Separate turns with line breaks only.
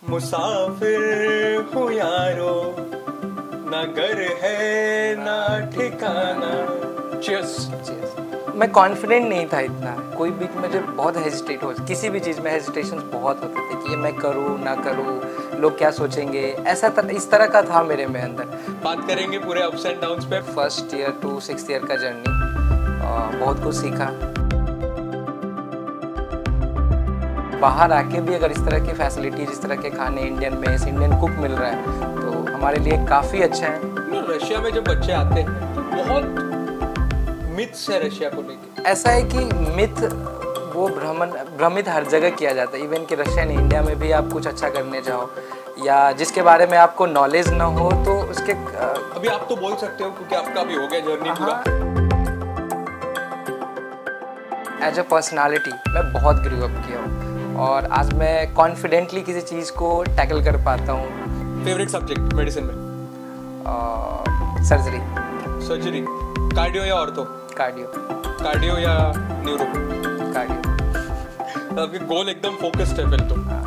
मुसाफिर हूँ यारो, ना घर है ना ठिकाना।
मैं कॉन्फिडेंट नहीं था इतना, कोई भी मुझे बहुत हेजिटेट हो, किसी भी चीज़ में हेजिटेशन बहुत होते थे कि ये मैं करूँ ना करूँ, लोग क्या सोचेंगे, इस तरह का था मेरे में अंदर।
बात करेंगे पूरे अप्स एंड डाउन्स पे।
First year to 6th year का जर्नी, बहुत कुछ सीखा। बाहर आके भी अगर इस तरह की फैसिलिटीज, इस तरह के खाने, इंडियन मेस, इंडियन कुक मिल रहा है तो हमारे लिए काफ़ी अच्छा है।
रशिया में जब बच्चे आते हैं तो बहुत मिथ्स है रशिया को लेके।
ऐसा है कि मिथ वो भ्रमित हर जगह किया जाता है, इवन कि रशिया ने इंडिया में भी आप कुछ अच्छा करने जाओ या जिसके बारे में आपको नॉलेज ना हो तो उसके
अभी आप तो बोल सकते हो क्योंकि आपका भी हो गया जर्नी पूरा।
एज अ पर्सनालिटी मैं बहुत ग्रो अप किया हूँ और आज मैं कॉन्फिडेंटली किसी चीज़ को टैकल कर पाता हूँ।
फेवरेट सब्जेक्ट मेडिसिन में?
सर्जरी।
सर्जरी? कार्डियो या ऑर्थो?
कार्डियो।
कार्डियो या न्यूरो?
कार्डियो।
तो आपकी गोल एकदम फोकस्ड है फिर तो।